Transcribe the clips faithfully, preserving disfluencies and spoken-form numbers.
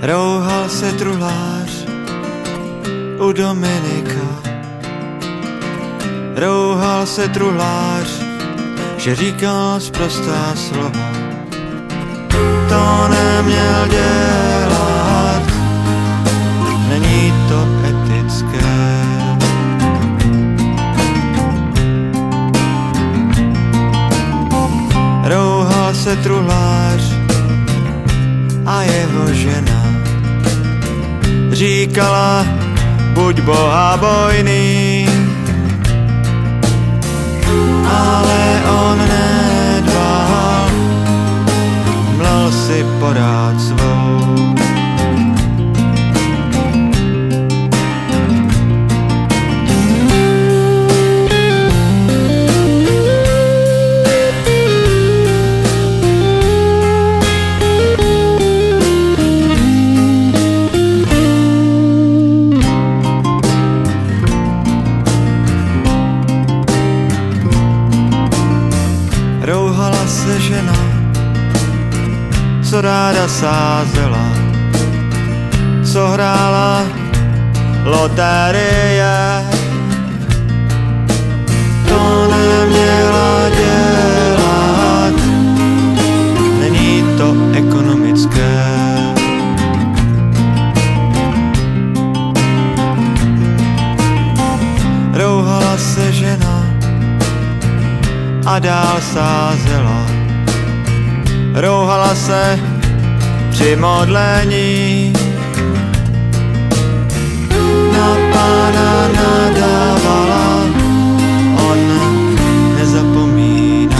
Rouhal se truhlář u Dominika. Rouhal se truhlář, že říkal sprostá slova. To neměl dělat, není to etické. Rouhal se truhlář a jeho žena říkala, buď bohabojný, ale on nedbal, mlel si porád svou. Rouhala se žena, co ráda sázela, co hrála loterie. To neměla dělat, není to ekonomické. Rouhala se žena a dál sázela. Rouhala se při modlení, na Pána nadávala, on nezapomíná.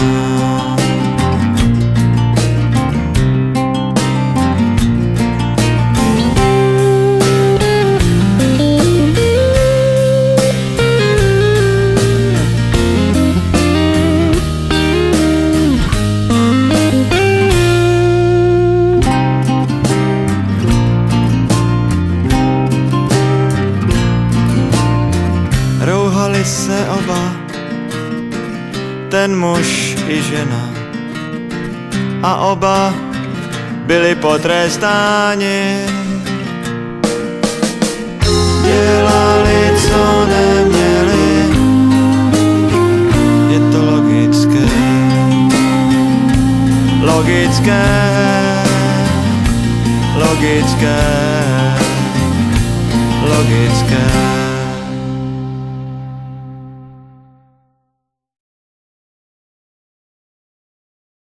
Rouhali se oba, ten muž i žena, a oba byli potrestáni. Dělali, co neměli, je to logické, logické, logické, logické.